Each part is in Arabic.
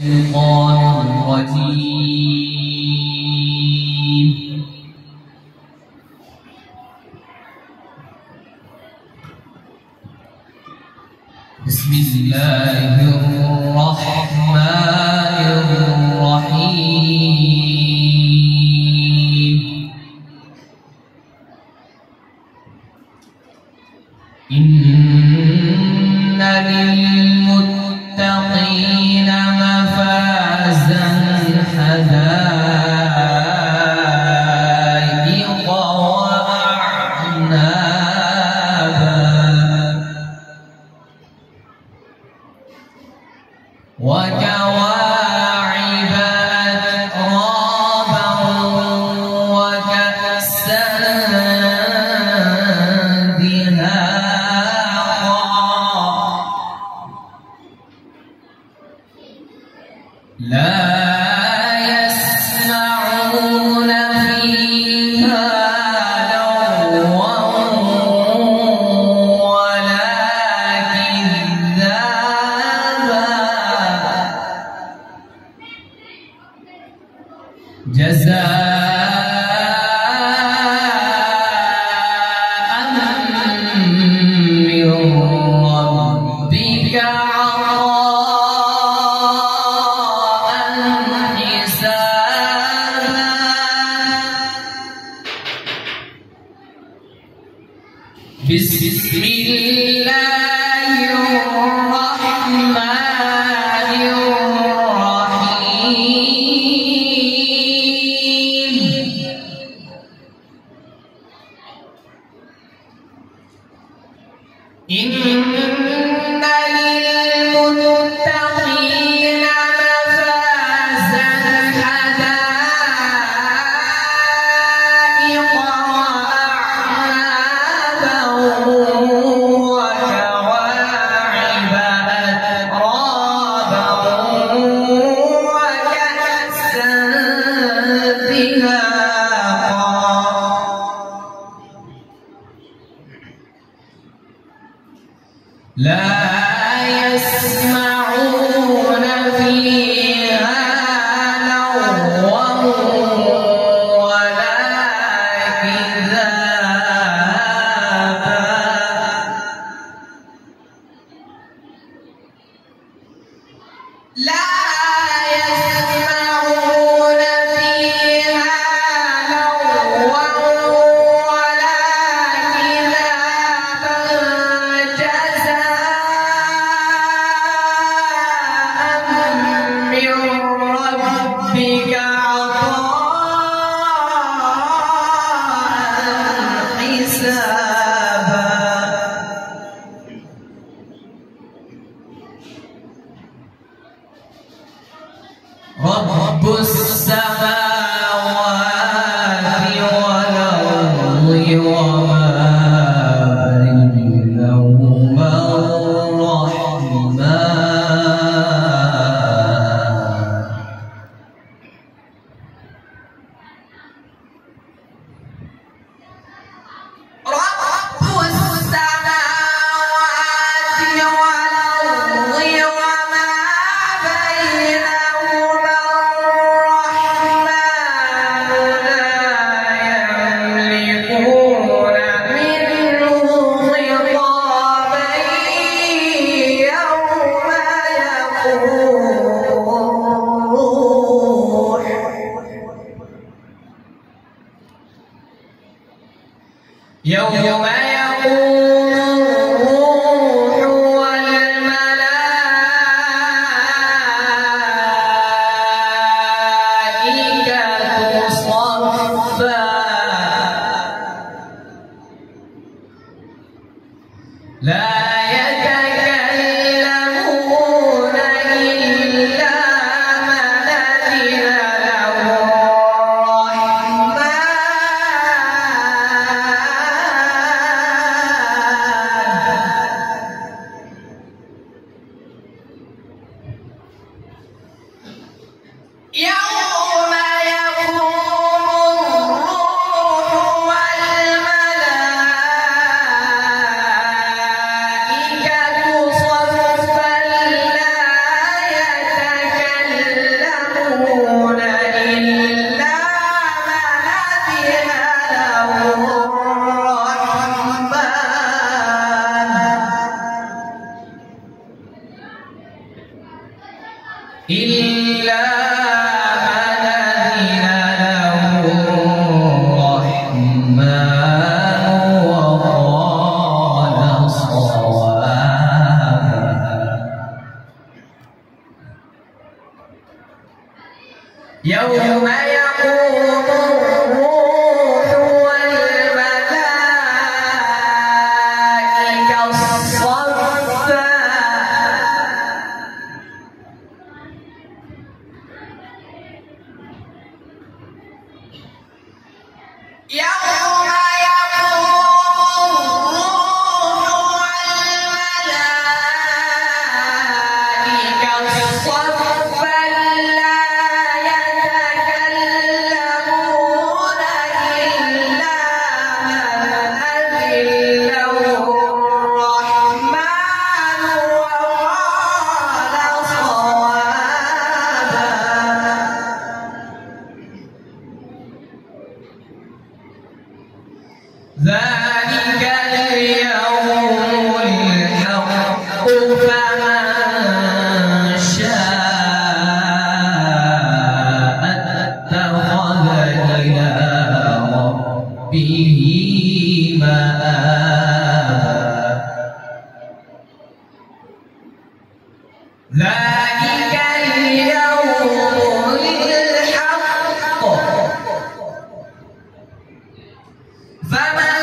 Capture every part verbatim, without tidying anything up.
الشيطان الرجيم. بسم الله الرحمن الرحيم. إن للمتقين مفازا حدائق وأعنابا وكواعب أترابا وكأسا دهاقا لا يسمعون فيها لغوا ولا كذابا جزاء من ربك عطاء حسابا. بسم الله الرحمن الرحيم. إن للمتقين مفازا حدائق وأعنابا وكواعب أترابا وكأسا دهاقا لا يسمعون فيها لغوا ولا كذابا لا يسمعون فيها لغوا ولا كذابا جزاء من ربك عطاء حسابا. رب السماوات والأرض وما بينهما الرحمن. رب السماوات والأرض وما بينهما الرحمن لا يملكون منه خطابا يوم يقول يوم يقول الروح والملائكة صفا لا يتكلمون إلا من أذن له الرحمن. يوم يقوم الروح والملائكة صفا لا يتكلمون إلا من أذن له الرحمن وقال صوابا. يوم يقوم الروح والملائكة صفا يوم يقوم الروح والملائكة صفا لا يتكلمون إلا من أذن له الرحمن وقال صوابا. ذلك اليوم الحق فمن شاء اتخذ إلى ربه مآبا. ذلك اليوم الحق فمن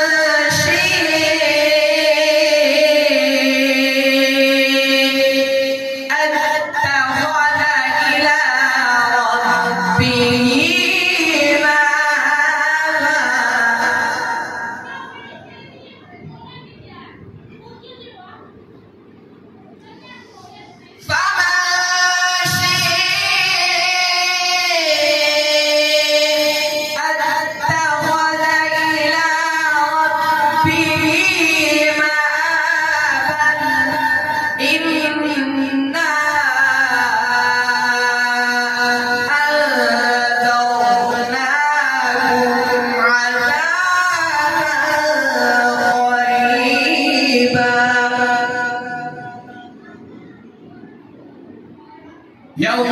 شاء اتخذ إلى ربه مآبا. فمن شاء اتخذ إلى ربه مآبا. إنا أنذرناكم عذابا قريبا. يوم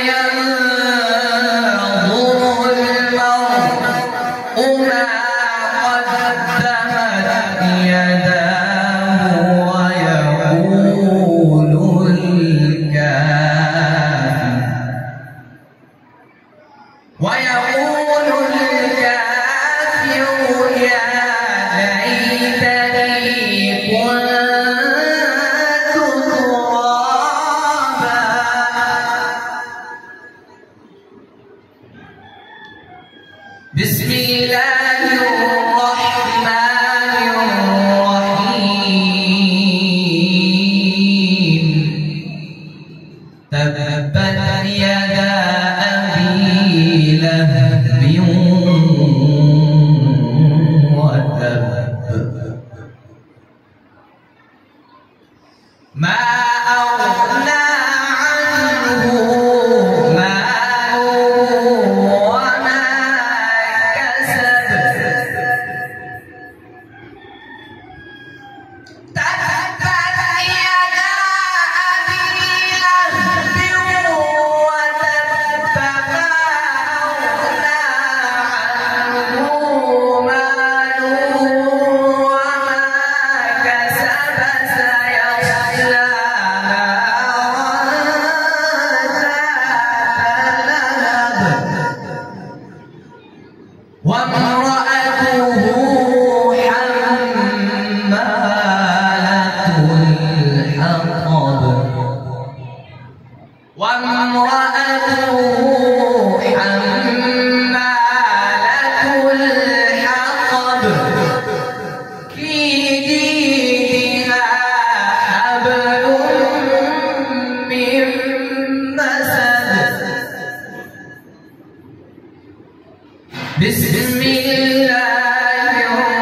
ينظر المرء ما قدمت يداه ويقول الكافر ويقول الكافر يا ليتني كنت ترابا. بسم الله الرحمن الرحيم. تبت يدا أبي لهب وتب ما أغنى عنه ماله وما كسب. تبت يدا أبي لهب وتب ما أغنى عنه ماله وما كسب. سيصلى وامرأته حمالة الحطب وامرأته حمالة الحطب في جيدها حبل من مسد. بسم الله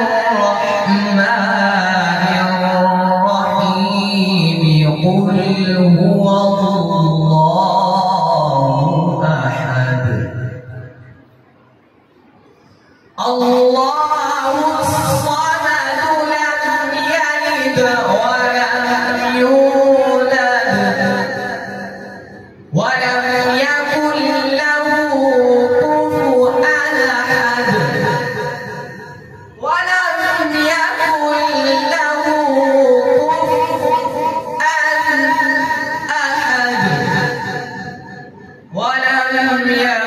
الرحمن الرحيم. قل هو الله أحد الله الصمد لم يلد ولم يولد لم يكن